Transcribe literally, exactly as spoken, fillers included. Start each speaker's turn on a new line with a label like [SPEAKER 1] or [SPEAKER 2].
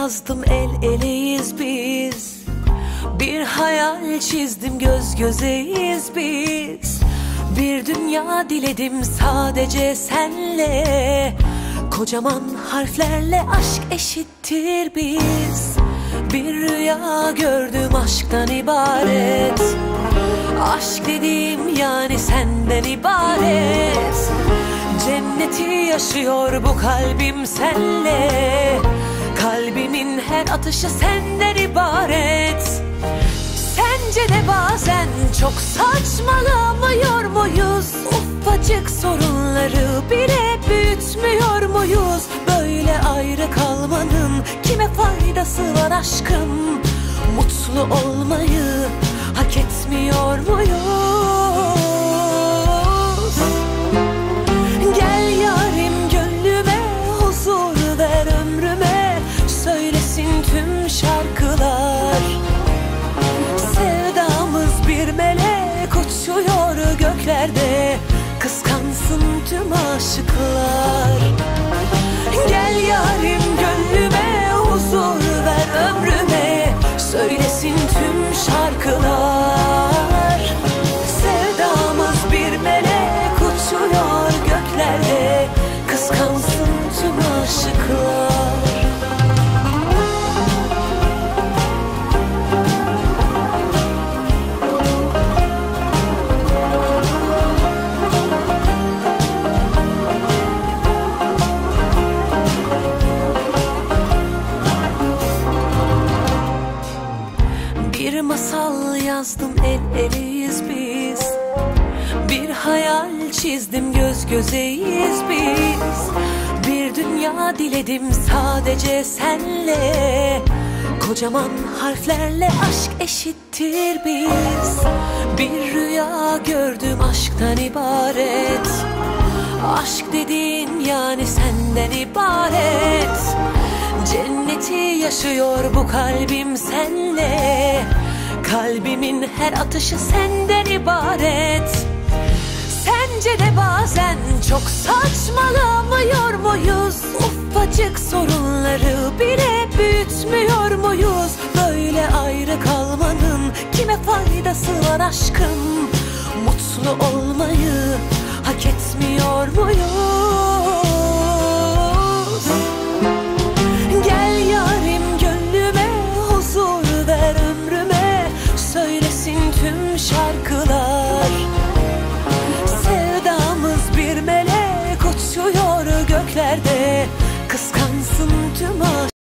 [SPEAKER 1] yazdım, el eleyiz biz. Bir hayal çizdim, göz gözeyiz biz. Bir dünya diledim sadece senle. Kocaman harflerle aşk eşittir biz. Bir rüya gördüm aşktan ibaret. Aşk dediğim yani senden ibaret. Cenneti yaşıyor bu kalbim senle. Kalbimin her atışı senden ibaret. Sence de bazen çok saçmalamıyor muyuz? Ufacık sorunları bile büyütmüyor muyuz? Böyle ayrı kalmanın kime faydası var aşkım? Mutlu olmayı hak etmiyor muyuz? Gel yarim gönlüme, huzur ver ömrüme. Söylesin tüm şarkılar. Sevdamız bir melek uçuyor göklerde. Kıskansın tüm aşıklar. Gel yarim gönlüme, huzur ver ömrüme. Söylesin tüm şarkılar. Sevdamız bir melek uçuyor göklerde. Kıskansın tüm aşıklar. Bir masal yazdım, el eleyiz biz. Bir hayal çizdim, göz gözeyiz biz. Bir dünya diledim sadece senle. Kocaman harflerle aşk eşittir biz. Bir rüya gördüm aşktan ibaret. Aşk dediğin yani senden ibaret. Cenneti yaşıyor bu kalbim senle. Kalbimin her atışı senden ibaret. Sence de bazen çok saçmalamıyor muyuz? Ufacık sorunları bile büyütmüyor muyuz? Böyle ayrı kalmanın kime faydası var aşkım? Mutlu olmayı hak etmiyor muyuz? Gel yarim gönlüme, huzur ver ömrüme. Söylesin tüm şarkılar. Sevdamız bir melek uçuyor göklerde. Kıskansın tüm aşk